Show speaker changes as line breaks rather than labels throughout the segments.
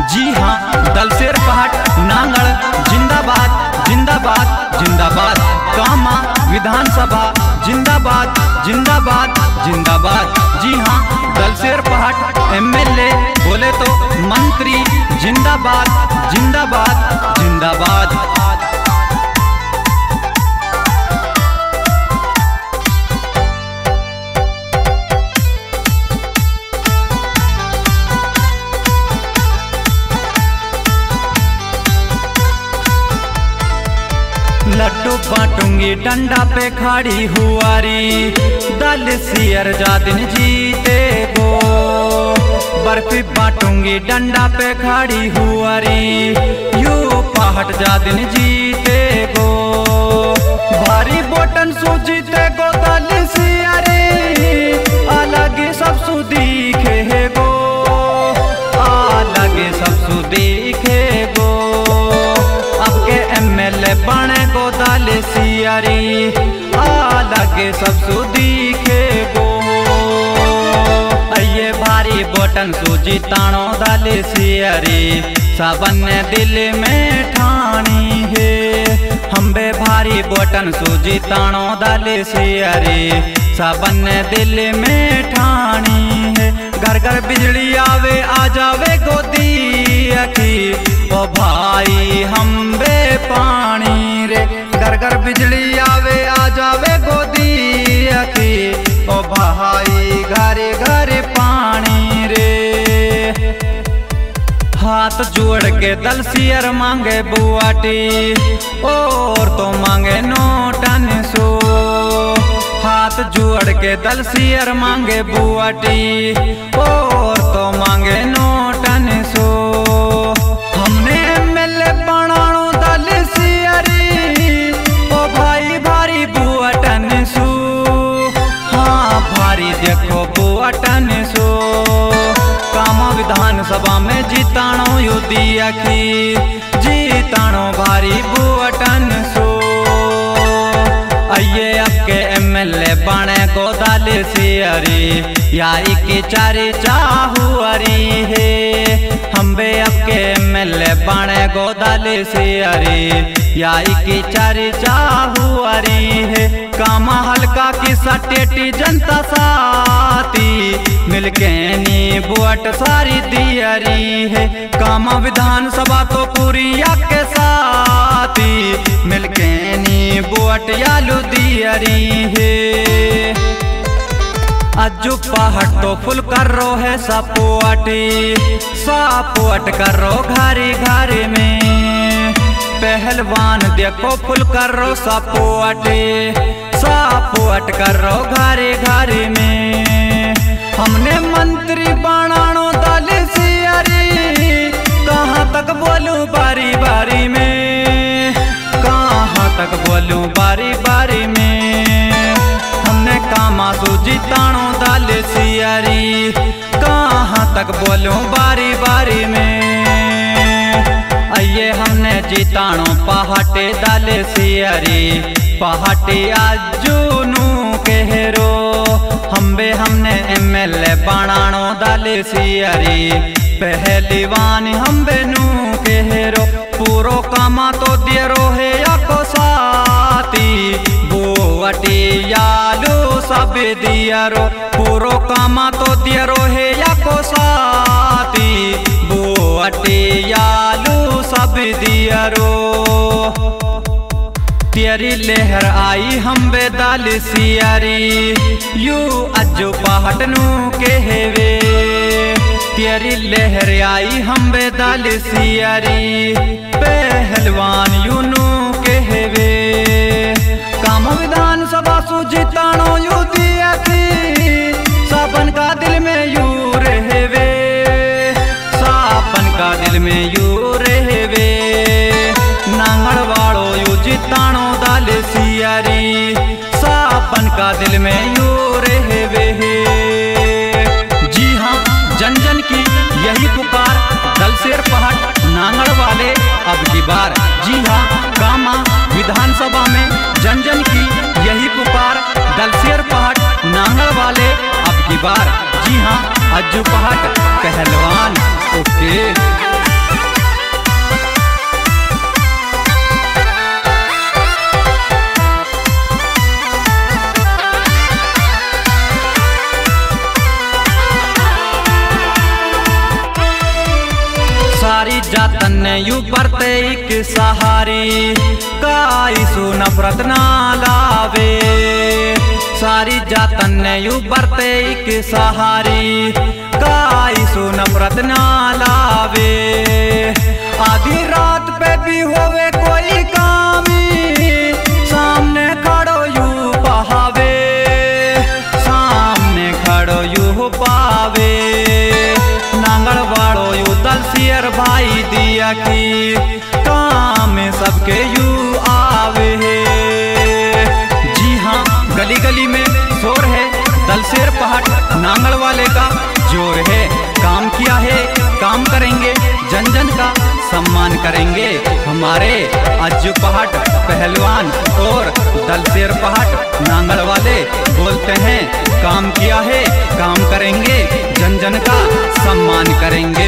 जी हाँ, दलसेर पहाड़ नांगड़ जिंदाबाद जिंदाबाद जिंदाबाद। कामा विधानसभा जिंदाबाद जिंदाबाद जिंदाबाद। जी हाँ, दलसेर पहाड़ एमएलए बोले तो मंत्री जिंदाबाद जिंदाबाद जिंदाबाद। लड्डू बांटूंगी डंडा पे खड़ी हुआरी, दल सियर जादिन जीते गो। बर्फी बांटूंगी डंडा पे खड़ी हुआरी, यू पहाड़ जादिन जीते गो। भारी बोटन सु जीते गो दल सियरी, अलग सब सु दिखे गो, अलग सब सु दिखे गो। अब के एमएलए बने गो दल सियरी, अलग सब सु दिखे गो। ये भारी बोटन सु जीताणो दल सियरी, सबन ने दिल में ठानी है। हम बे भारी बोटन सु जीताणो दल सियरी, सबन ने दिल में ठानी है। घर घर बिजली आवे आ जावे गोदी अखी, ओ भाई हम बे पानी रे। घर घर बिजली आवे आ जावे गोदी अखी, ओ भाई घरे घरे पानी रे। हाथ जोड़ के दल सियर मांगे बुआटी, और तो मांगे नोटन सो। हाथ जोड़ के दल सियर मांगे बुआटी, और तो मांगे नोटन सो। हमने एमएलए बनाणो दल सियरी, ओ भाई भारी बुआटन सो। हाँ भारी देखो बुआटन सो। कामा विधानसभा में जीताणो युद्धि अखी, जीताणो भारी बुआटन सो। आइए अब के एमएलए बने को दल सियरी, या इकी चारी चाहुअरी है। हम बे अब के एमएलए बने को दल सियरी, या इकी चारी चाहुअरी है। कामा हल्का की सटेटी जनता साथी, मिलके नी बुअट सारी दियरी है। कामा विधानसभा तो पूरी के साथी, मिलके नी बुअट यालू दियरी है। अज्जू पहाड़ तो फुल कर रो है सपोअटी, सपोअट कर रो घरी घरी में। पहलवान देखो फुल कर रो सपोअटी, सपोअट कर रो घरी घरी में। हमने मंत्री बनाणो दल सियरी, कहाँ तक बोलूं बारी बारी में, कहाँ तक बोलूं बारी बारी में। हमने कामा सु जीताणो दल सियरी, कहाँ तक बोलूं बारी बारी में। आइए हमने जीताणो पहाटे दल सियरी, पहाटे आजूनू केहरो। हम बे हमने एमएलए बनाणो दल सियरी, पहलवान हम बे नू केहरो। पूरो कामा तो दियरो है याको साथी, बुअटी यालू सब दियरो। पूरो कामा तो दियरो है याको साथी, बुअटी यालू सब दियरो। तेरी लहर आई हम बे दल सियरी, यू अज्जू पहाड़ नू केहवे। तेरी लहर आई हम बे दल सियरी, पहलवान यू नू केहवे। कामा विधानसभा सु जीताणो युद्धि अखी, सापन का दिल में यू रहवे, सापन का दिल में यू रहवे। नांगड़ वालो यू जीताणो दल सियरी, सापन का दिल में यू रहवे। जी हाँ, जन जन की यही पुकार, दलसेर पहाड़ नांगड़ वाले अब की बार। जी हाँ, कामा विधानसभा में जन जन की यही पुकार, दलसेर पहाड़ नांगड़ वाले अब की बार। जी हाँ, अज्जू पहाड़ पहलवान ओके। सारी जातन ने यू बरते एक सहारी काई सु नफरत ना लावे। सारी जातन ने यू बरते एक सहारी काई सु नफरत ना लावे। आधी रात पे भी होवे कोई कामी सामने खड़ो यू पहावे। सामने खड़ो यू पावे नांगल वाड़ो यू दलसियर भाई दिया की काम सबके यू आवे। जी हाँ, गली गली में शोर है, दलसियर पहाड़ नांगल वाले का जोर है। काम किया है, काम करेंगे, जन जन का सम्मान करेंगे। हमारे अज्जू पहाड़ पहलवान और दलसियर पहाड़ नांगल वाले बोलते हैं काम किया है, काम करेंगे, जन जन का सम्मान करेंगे।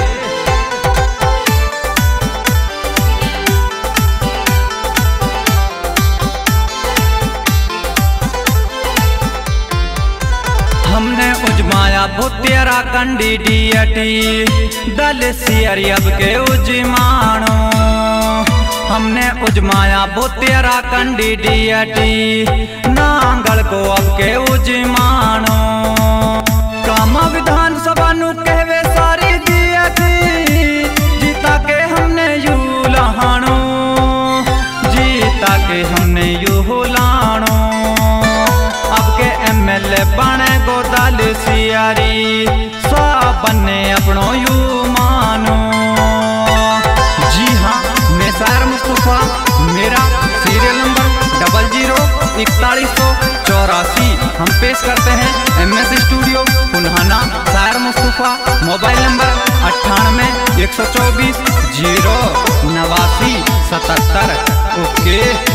हमने उजमाया भूतेरा कंडी डीएटी दलसियर अब के उजमानो। हमने उजमाया भूतेरा कंडी डीएटी नांगल को अब के उजमानो। कामा विधानसभा नु कहवे सारी डीएटी जीता के हमने यू लहानो। जीता के हमने यू लानो। अब के एमएलए बने गो दलसियरी बने अपनो यू मानो। जी हाँ, मैं शायर मुस्तफा, मेरा सीरियल नंबर 004184। हम पेश करते हैं MS स्टूडियो पुन्हाना शायर मुस्तफा। Mobile number 98 124 0 89 77। ओके।